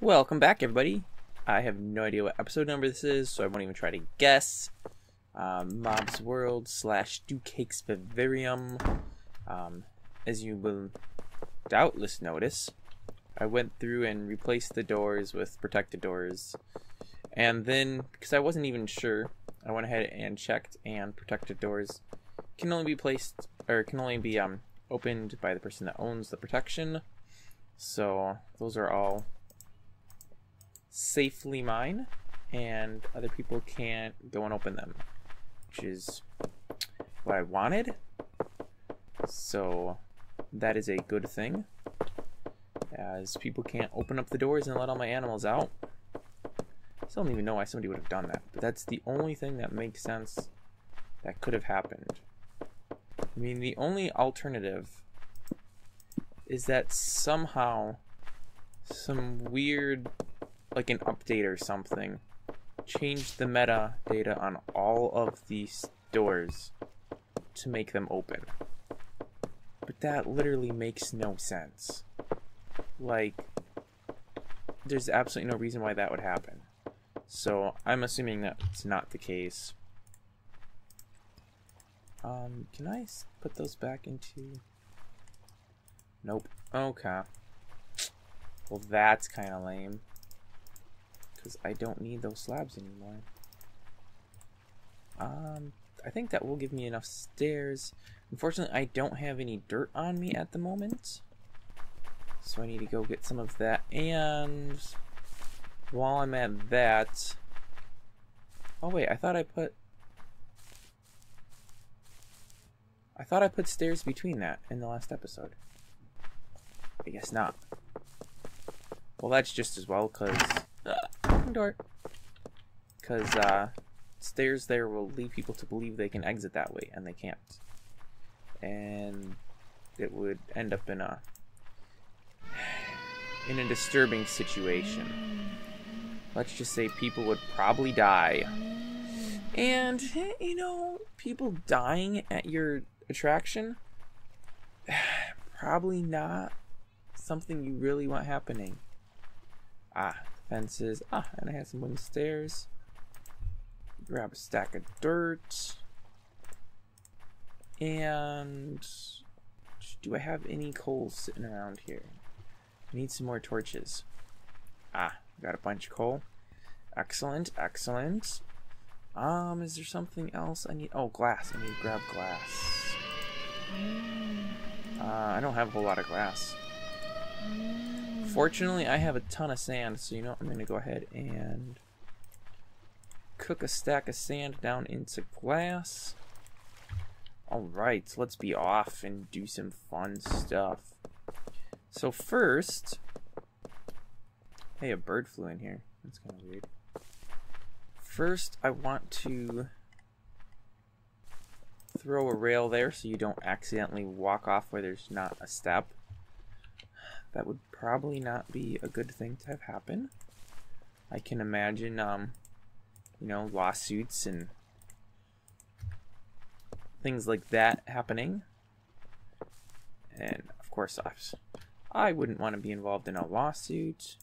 Welcome back, everybody. I have no idea what episode number this is, so I won't even try to guess. Mob's World / Do Cakes Vivarium. As you will doubtless notice, I went through and replaced the doors with protected doors. And then, because I wasn't even sure, I went ahead and checked, and protected doors can only be placed, or can only be opened by the person that owns the protection. So those are all safely mine, and other people can't go and open them, which is what I wanted. So that is a good thing, as people can't open up the doors and let all my animals out. I still don't even know why somebody would have done that, but that's the only thing that makes sense that could have happened. I mean, the only alternative is that somehow some weird, like an update or something, changed the metadata on all of these doors to make them open. But that literally makes no sense. Like, there's absolutely no reason why that would happen. So I'm assuming that's not the case. Can I put those back into... Nope. Okay. Well, that's kind of lame, because I don't need those slabs anymore. I think that will give me enough stairs. Unfortunately, I don't have any dirt on me at the moment, so I need to go get some of that. And while I'm at that... Oh wait, I thought I put stairs between that in the last episode. I guess not. Well, that's just as well, because... stairs there will lead people to believe they can exit that way, and they can't. And it would end up in a disturbing situation. Let's just say people would probably die. And, you know, people dying at your attraction, probably not something you really want happening. Fences. And I had some wooden stairs. Grab a stack of dirt. And do I have any coal sitting around here? I need some more torches. Got a bunch of coal. Excellent, excellent. Is there something else I need? Oh, glass. I need to grab glass. I don't have a whole lot of glass. Fortunately, I have a ton of sand, so you know what? I'm going to go ahead and cook a stack of sand down into glass. Alright, let's be off and do some fun stuff. So first... Hey, a bird flew in here. That's kind of weird. First, I want to throw a rail there so you don't accidentally walk off where there's not a step. That would probably not be a good thing to have happen. I can imagine, you know, lawsuits and things like that happening. And, of course, I wouldn't want to be involved in a lawsuit.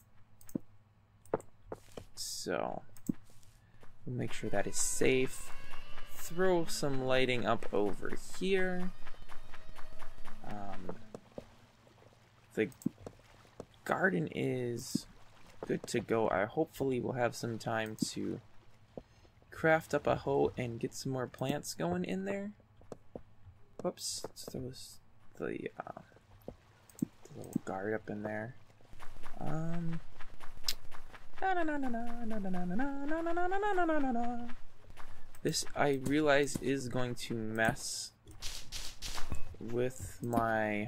So, we'll make sure that is safe. Throw some lighting up over here. The garden is good to go. I hopefully will have some time to craft up a hoe and get some more plants going in there. Whoops, let's throw the little guard up in there. This, I realize, is going to mess with my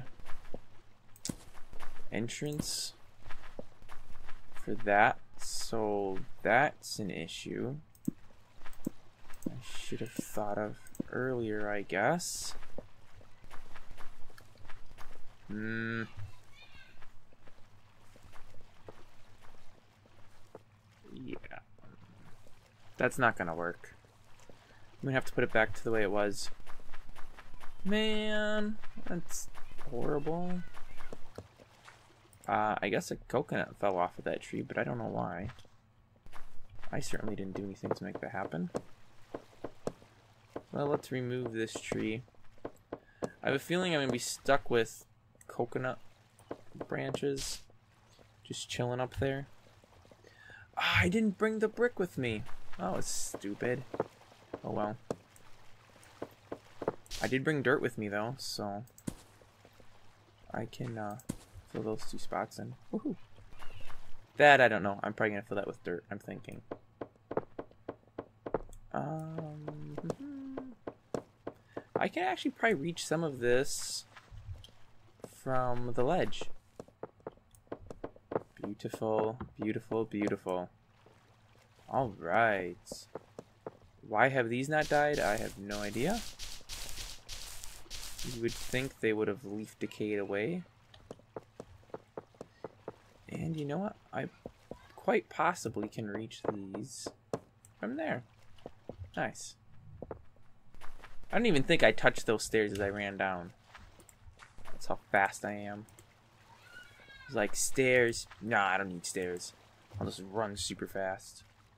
entrance for that, so that's an issue I should have thought of earlier, I guess. Yeah, that's not gonna work. I'm gonna have to put it back to the way it was. Man, that's horrible. I guess a coconut fell off of that tree, but I don't know why. I certainly didn't do anything to make that happen. Well, let's remove this tree. I have a feeling I'm going to be stuck with coconut branches just chilling up there. Ah, I didn't bring the brick with me. Oh, it's stupid. Oh well. I did bring dirt with me though, so I can fill those 2 spots in. Woohoo! That I don't know. I'm probably gonna fill that with dirt, I'm thinking. I can actually probably reach some of this from the ledge. Beautiful, beautiful, beautiful. Alright. Why have these not died? I have no idea. You would think they would have leaf decayed away. And you know what? I quite possibly can reach these from there. Nice. I don't even think I touched those stairs as I ran down. That's how fast I am. It's like, stairs. Nah, I don't need stairs. I'll just run super fast.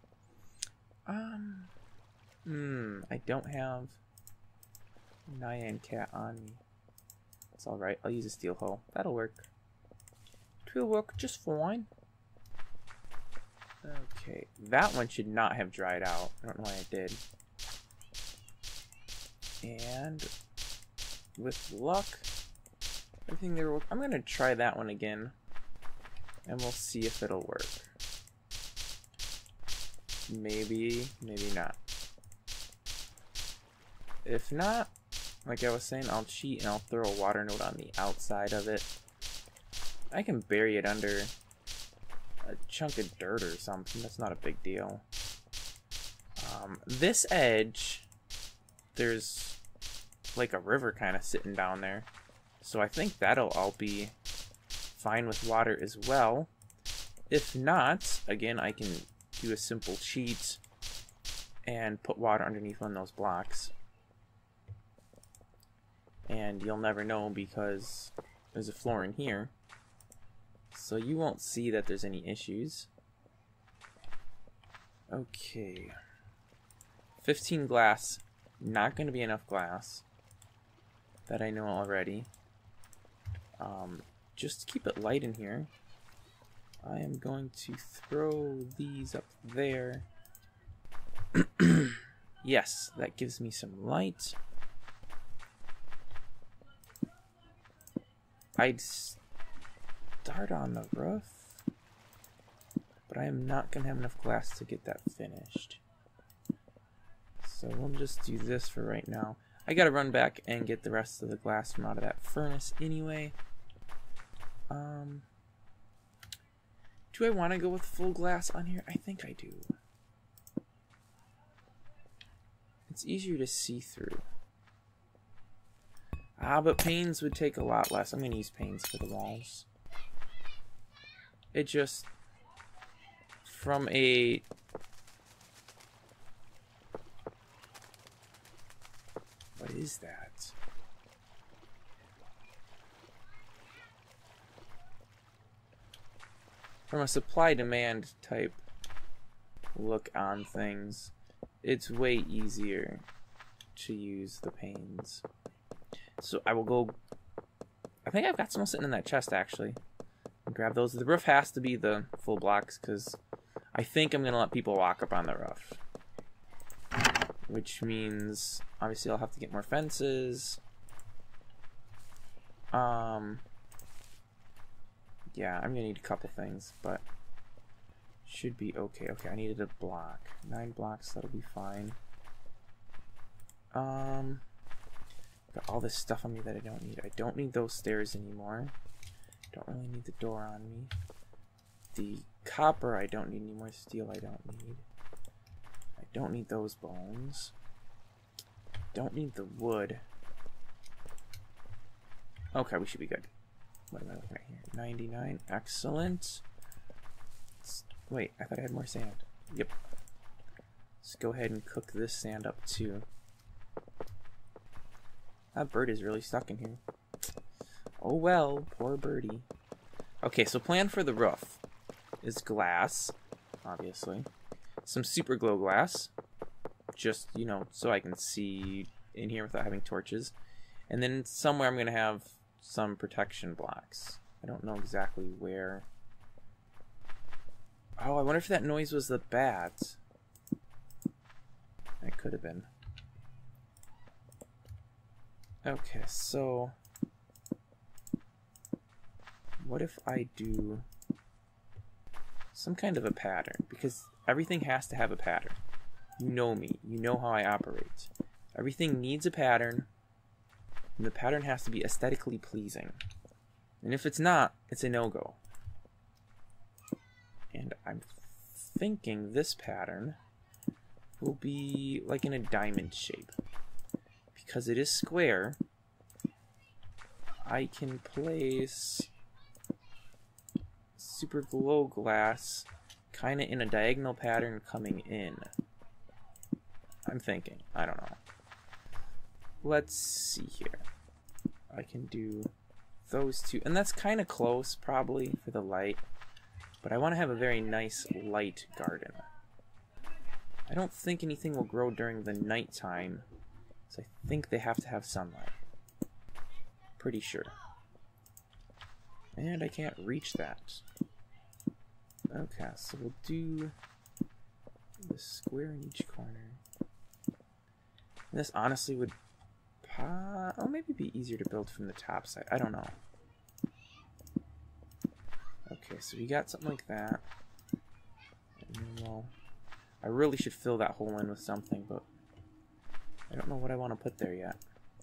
I don't have Nyan Cat on me. It's alright. I'll use a steel hoe. That'll work. It'll work just fine. Okay. That one should not have dried out. I don't know why it did. And with luck, everything there will. I'm gonna try that one again, and we'll see if it'll work. Maybe, maybe not. If not, like I was saying, I'll cheat and I'll throw a water node on the outside of it. I can bury it under a chunk of dirt or something. That's not a big deal. This edge, there's like a river kind of sitting down there. So I think that'll all be fine with water as well. If not, again, I can do a simple cheat and put water underneath one of those blocks. And you'll never know because there's a floor in here. So you won't see that there's any issues. Okay. 15 glass. Not going to be enough glass. That I know already. Just to keep it light in here, I am going to throw these up there. Yes, that gives me some light. I'd start on the roof, but I am not going to have enough glass to get that finished. So we'll just do this for right now. I gotta run back and get the rest of the glass from out of that furnace anyway. Do I want to go with full glass on here? I think I do. It's easier to see through. Ah, but panes would take a lot less. I'm gonna use panes for the walls. It just, from a what is that? From a supply-demand type look on things, it's way easier to use the panes. So I will go. I think I've got some sitting in that chest actually. Grab those. The roof has to be the full blocks because I think I'm gonna let people walk up on the roof. Which means obviously I'll have to get more fences. Yeah, I'm gonna need a couple things, but should be okay. Okay, I needed a block. 9 blocks, that'll be fine. Got all this stuff on me that I don't need. I don't need those stairs anymore. Don't really need the door on me. The copper I don't need anymore. Steel I don't need. I don't need those bones. Don't need the wood. Okay, we should be good. What am I looking at here? 99. Excellent. Wait, I thought I had more sand. Yep. Let's go ahead and cook this sand up too. That bird is really stuck in here. Oh well, poor birdie. Okay, so plan for the roof is glass, obviously. Some super glow glass, just, you know, so I can see in here without having torches. And then somewhere I'm going to have some protection blocks. I don't know exactly where. Oh, I wonder if that noise was the bats. It could have been. Okay, so what if I do some kind of a pattern? Because everything has to have a pattern. You know me. You know how I operate. Everything needs a pattern, and the pattern has to be aesthetically pleasing. And if it's not, it's a no-go. And I'm thinking this pattern will be like in a diamond shape. Because it is square, I can place super glow glass kind of in a diagonal pattern coming in. I'm thinking. I don't know. Let's see here. I can do those two. And that's kind of close, probably, for the light. But I want to have a very nice light garden. I don't think anything will grow during the nighttime. So I think they have to have sunlight. Pretty sure. And I can't reach that. Okay, so we'll do the square in each corner. And this honestly would maybe be easier to build from the top side. I don't know. Okay, so we got something like that. And then I really should fill that hole in with something, but I don't know what I want to put there yet.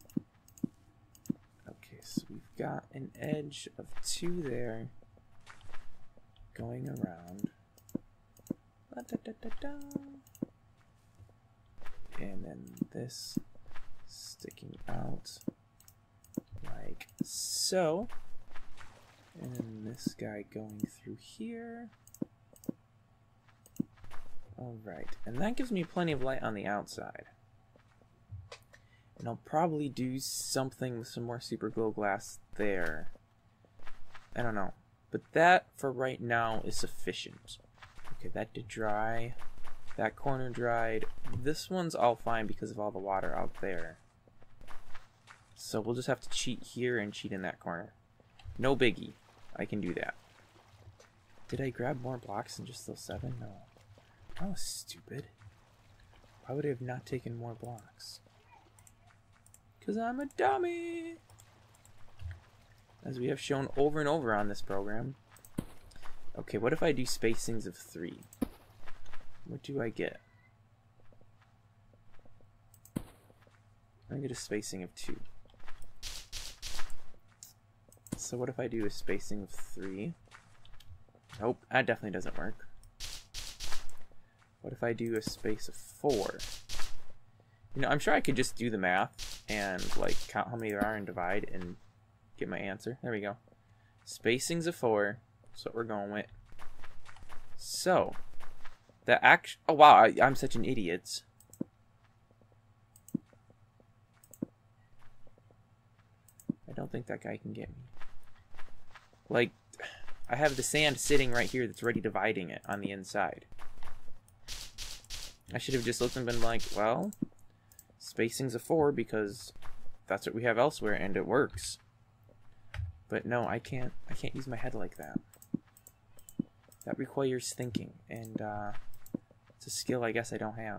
Okay, so we've got an edge of 2 there going around. And then this sticking out like so. And then this guy going through here. Alright, and that gives me plenty of light on the outside. And I'll probably do something with some more super glow glass there. I don't know. But that, for right now, is sufficient. Okay, that did dry. That corner dried. This one's all fine because of all the water out there. So we'll just have to cheat here and cheat in that corner. No biggie. I can do that. Did I grab more blocks than just those 7? No. I was stupid. Why would I have not taken more blocks? Because I'm a dummy! As we have shown over and over on this program. Okay, what if I do spacings of 3? What do I get? I get a spacing of 2. So what if I do a spacing of 3? Nope, that definitely doesn't work. What if I do a space of 4? You know, I'm sure I could just do the math and like count how many there are and divide and get my answer. There we go. Spacings of 4. That's what we're going with. So, oh wow, I'm such an idiot. I don't think that guy can get me. Like, I have the sand sitting right here that's already dividing it on the inside. I should have just looked and been like, well, spacing's of 4 because that's what we have elsewhere and it works. But no, I can't use my head like that. That requires thinking, and it's a skill I guess I don't have.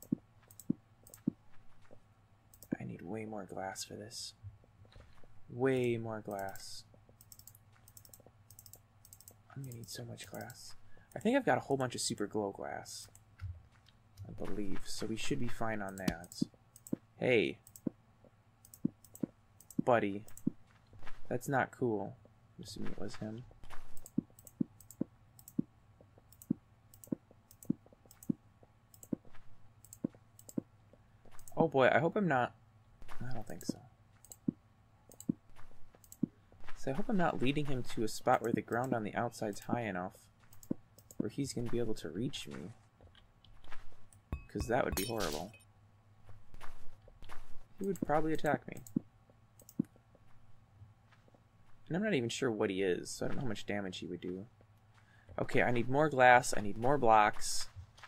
I need way more glass for this. Way more glass. I'm gonna need so much glass. I think I've got a whole bunch of super glow glass. I believe, so we should be fine on that. Hey. Buddy. That's not cool. I'm assuming it was him. Oh boy, I hope I'm not... I don't think so. So I hope I'm not leading him to a spot where the ground on the outside's high enough where he's going to be able to reach me. Because that would be horrible. He would probably attack me. And I'm not even sure what he is, so I don't know how much damage he would do. Okay, I need more glass. I need more blocks.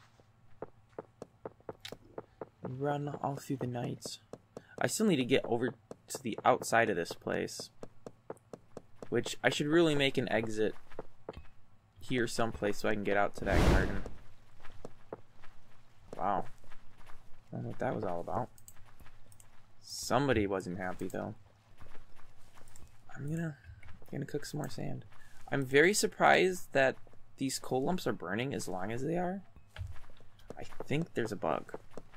Run all through the night. I still need to get over to the outside of this place. Which, I should really make an exit here someplace so I can get out to that garden. Wow. I don't know what that was all about. Somebody wasn't happy, though. I'm gonna cook some more sand. I'm very surprised that these coal lumps are burning as long as they are. I think there's a bug.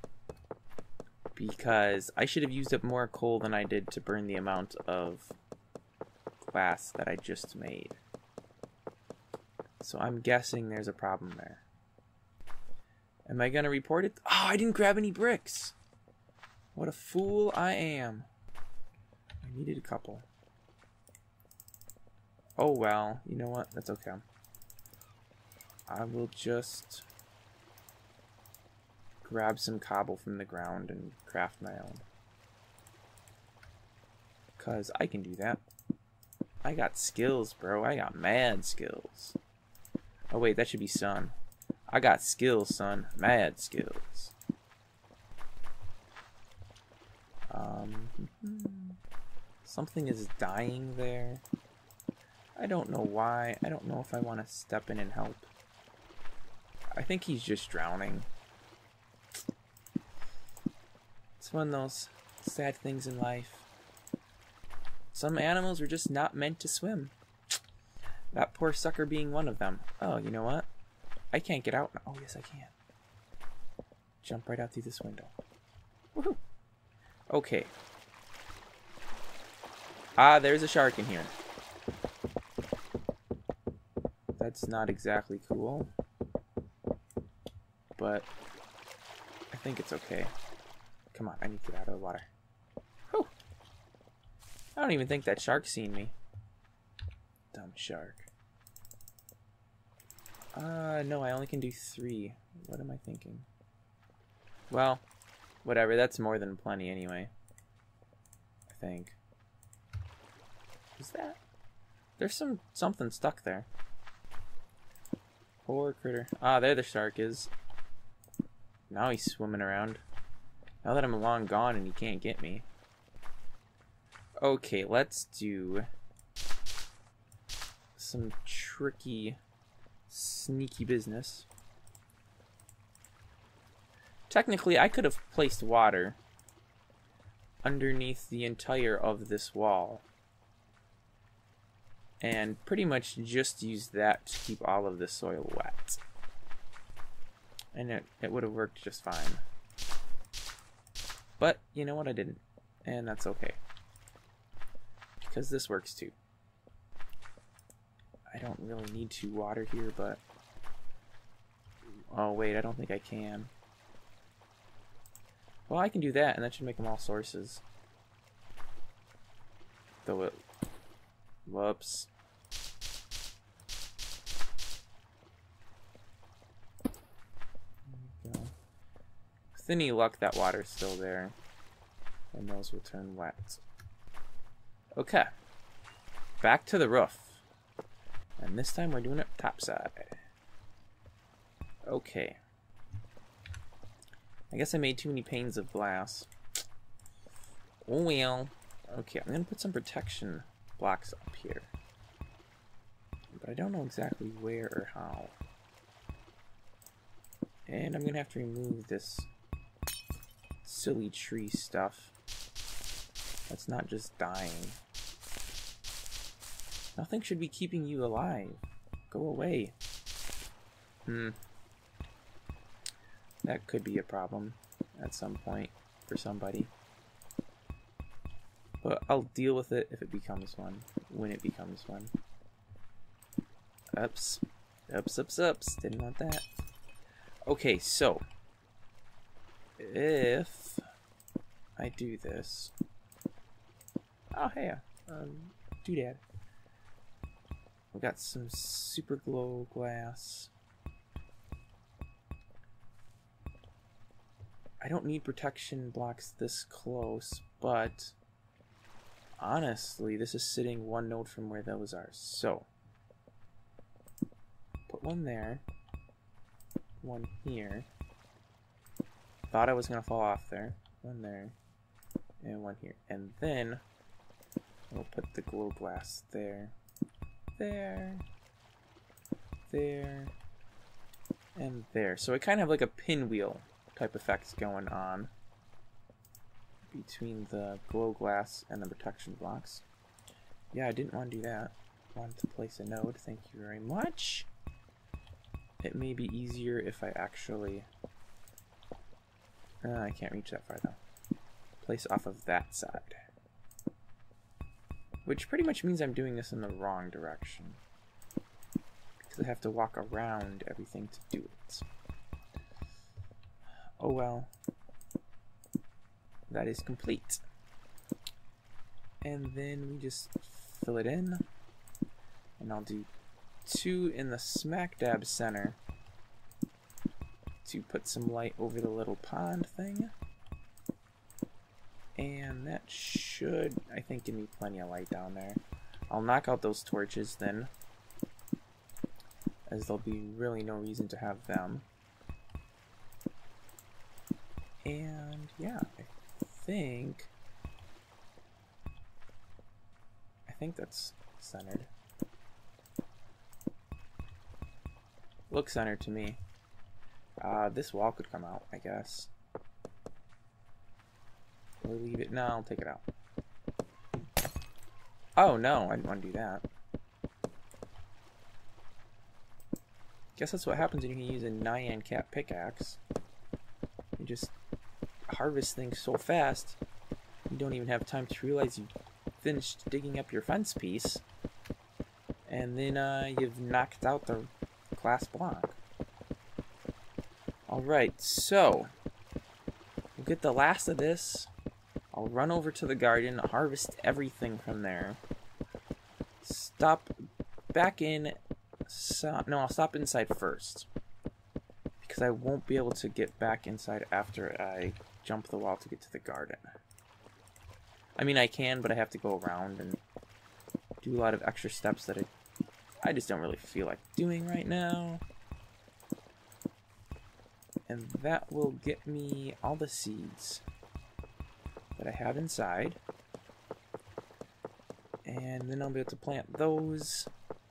Because I should have used up more coal than I did to burn the amount of glass that I just made. So I'm guessing there's a problem there. Am I gonna report it? Oh, I didn't grab any bricks! What a fool I am. I needed a couple. Oh well, you know what? That's okay. I will just grab some cobble from the ground and craft my own. 'Cause I can do that. I got skills, bro. I got mad skills. Oh wait, that should be sun. I got skills, son. Mad skills. Something is dying there. I don't know why. I don't know if I want to step in and help. I think he's just drowning. It's one of those sad things in life. Some animals are just not meant to swim. That poor sucker being one of them. Oh, you know what? I can't get out now. Oh, yes, I can. Jump right out through this window. Woohoo! Okay. Ah, there's a shark in here. That's not exactly cool. But I think it's okay. Come on, I need to get out of the water. Whew. I don't even think that shark's seen me. Dumb shark. No, I only can do 3. What am I thinking? Well, whatever, that's more than plenty anyway. I think. Is that? There's something stuck there. Poor critter. Ah, there the shark is. Now he's swimming around. Now that I'm long gone and he can't get me. Okay, let's do some tricky, sneaky business. Technically, I could have placed water underneath the entire of this wall. And pretty much just use that to keep all of the soil wet. And it would have worked just fine. But, you know what, I didn't. And that's okay. Because this works too. I don't really need to water here, but... Oh wait, I don't think I can. Well, I can do that, and that should make them all sources. Though it... Whoops. There we go. With any luck, that water's still there. And those will turn wet. Okay. Back to the roof. And this time we're doing it topside. Okay. I guess I made too many panes of glass. Oh well. Okay, I'm gonna put some protection blocks up here. But I don't know exactly where or how. And I'm gonna have to remove this silly tree stuff. That's not just dying. Nothing should be keeping you alive. Go away. That could be a problem at some point for somebody. But I'll deal with it if it becomes one. When it becomes one. Ups. Ups, ups, ups. Didn't want that. Okay, so. If I do this. Oh, hey. Doodad. We've got some super glow glass. I don't need protection blocks this close, but honestly, this is sitting one node from where those are. So, put one there, one here. Thought I was going to fall off there. One there, and one here. And then, we'll put the glow glass there, there, there, and there. So it kind of like a pinwheel type effect going on between the glow glass and the protection blocks. Yeah, I didn't want to do that. I wanted to place a node. Thank you very much. It may be easier if I actually... I can't reach that far though. Place off of that side. Which pretty much means I'm doing this in the wrong direction. Because I have to walk around everything to do it. Oh well. That is complete. And then we just fill it in. And I'll do 2 in the smack dab center to put some light over the little pond thing. And that should, I think, give me plenty of light down there. I'll knock out those torches then, as there'll be really no reason to have them. And yeah, I think that's centered. Looks centered to me. This wall could come out, I guess. Or leave it. No, I'll take it out. Oh no, I didn't want to do that. Guess that's what happens when you can use a Nyan Cat pickaxe. You just harvest things so fast, you don't even have time to realize you finished digging up your fence piece. And then you've knocked out the glass block. Alright, so we'll get the last of this. I'll run over to the garden, harvest everything from there. Stop back in. No, I'll stop inside first. Because I won't be able to get back inside after I jump the wall to get to the garden. I mean, I can, but I have to go around and do a lot of extra steps that I just don't really feel like doing right now. And that will get me all the seeds that I have inside. And then I'll be able to plant those.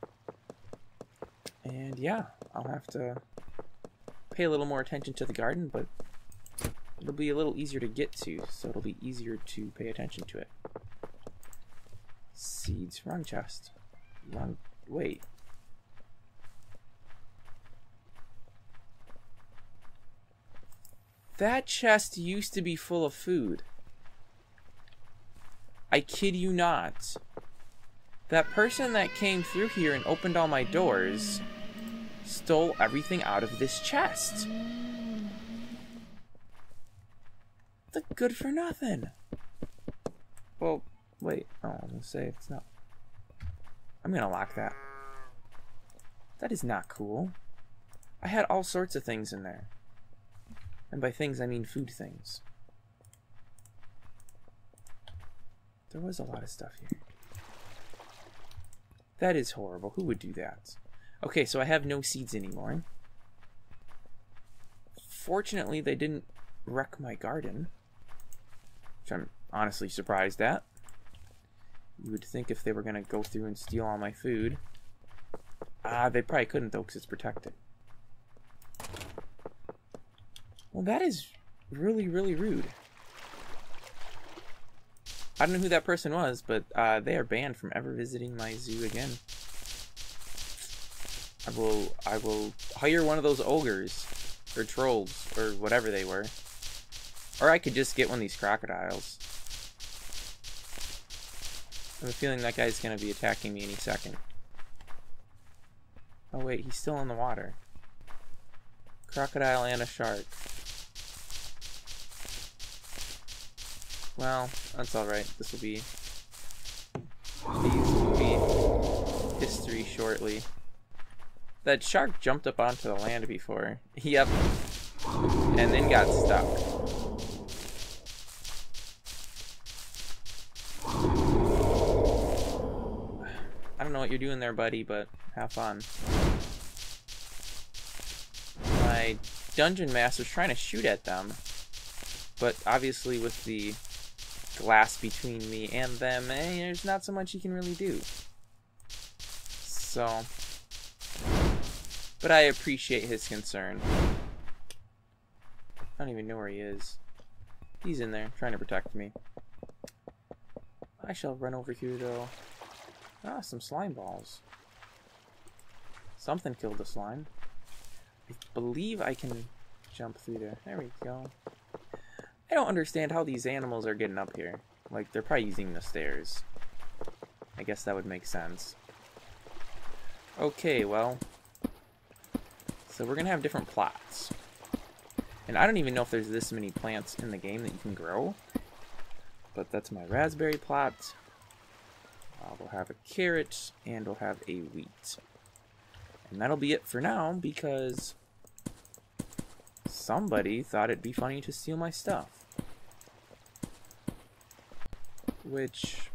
And yeah, I'll have to pay a little more attention to the garden, but it'll be a little easier to get to, so it'll be easier to pay attention to it. Seeds, wrong chest. Wrong, wait. That chest used to be full of food. I kid you not. That person that came through here and opened all my doors stole everything out of this chest. The good for nothing. Well, wait. Oh, I'm gonna say it's not. I'm gonna lock that. That is not cool. I had all sorts of things in there. And by things, I mean food things. There was a lot of stuff here. That is horrible. Who would do that? Okay, so I have no seeds anymore. Fortunately, they didn't wreck my garden, which I'm honestly surprised at. You would think if they were going to go through and steal all my food. They probably couldn't, though, because it's protected. Well, that is really, really rude. I don't know who that person was, but they are banned from ever visiting my zoo again. I will hire one of those ogres, or trolls, or whatever they were. Or I could just get one of these crocodiles. I have a feeling that guy's going to be attacking me any second. Oh wait, he's still in the water. Crocodile and a shark. Well, that's alright. This will be history shortly. That shark jumped up onto the land before. Yep. And then got stuck. what you're doing there, buddy, but have fun. My dungeon master's trying to shoot at them, but obviously with the glass between me and them, there's not so much he can really do. So, but I appreciate his concern. I don't even know where he is. He's in there, trying to protect me. I shall run over here, though. Ah, some slime balls. Something killed the slime. I believe I can jump through there. There we go. I don't understand how these animals are getting up here. Like, they're probably using the stairs. I guess that would make sense. Okay, well. So we're gonna have different plots. And I don't even know if there's this many plants in the game that you can grow. But that's my raspberry plot. We'll have a carrot, and we'll have a wheat. And that'll be it for now, because somebody thought it'd be funny to steal my stuff. Which,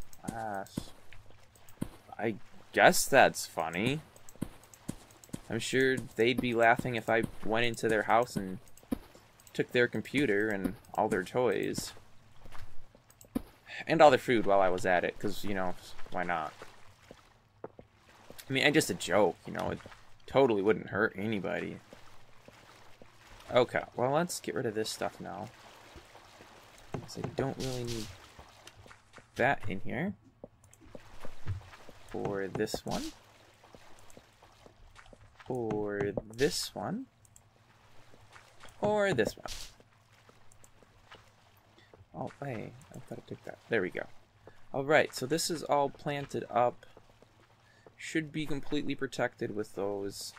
I guess that's funny. I'm sure they'd be laughing if I went into their house and took their computer and all their toys. And all their food while I was at it, because, you know, why not? I mean, just a joke, you know, it totally wouldn't hurt anybody. Okay, well, let's get rid of this stuff now. Because I don't really need that in here. Or this one. Or this one. Or this one. Oh, hey, I thought I took that. There we go. Alright, so this is all planted up. Should be completely protected with those.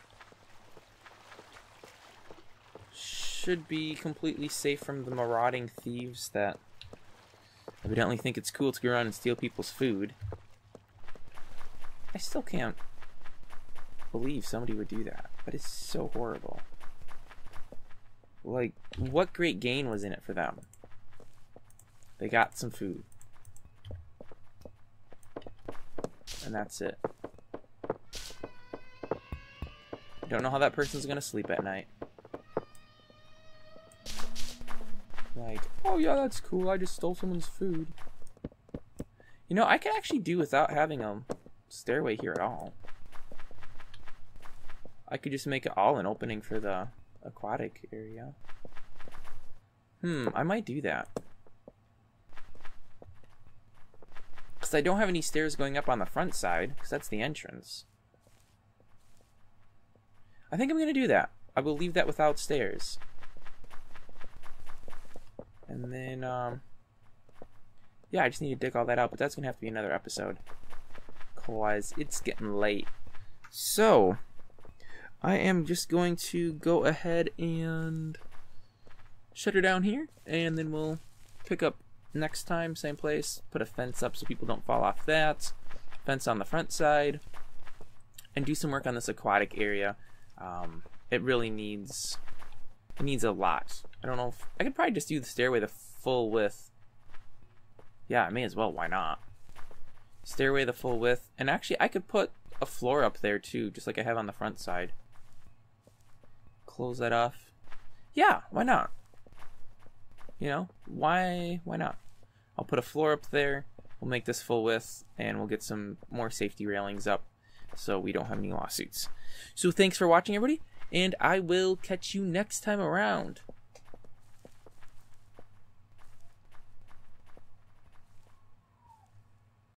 Should be completely safe from the marauding thieves that evidently think it's cool to go around and steal people's food. I still can't believe somebody would do that. That is so horrible. Like, what great gain was in it for them? They got some food. And that's it. Don't know how that person's gonna sleep at night. Like, oh yeah, that's cool, I just stole someone's food. You know, I could actually do without having a stairway here at all. I could just make it all an opening for the aquatic area. I might do that. Because I don't have any stairs going up on the front side, because that's the entrance. I think I'm going to do that. I will leave that without stairs. And then, yeah, I just need to dig all that out, but that's going to have to be another episode. Because it's getting late. So, I am just going to go ahead and shut her down here, and then we'll pick up next time, same place, put a fence up so people don't fall off that, fence on the front side, and do some work on this aquatic area. It really needs, a lot. I don't know if, I could probably just do the stairway the full width. Yeah, I may as well, why not? Stairway the full width, and actually I could put a floor up there too, just like I have on the front side. Close that off. Yeah, why not? You know, why not? I'll put a floor up there, we'll make this full width, and we'll get some more safety railings up so we don't have any lawsuits. So thanks for watching, everybody, and I will catch you next time around.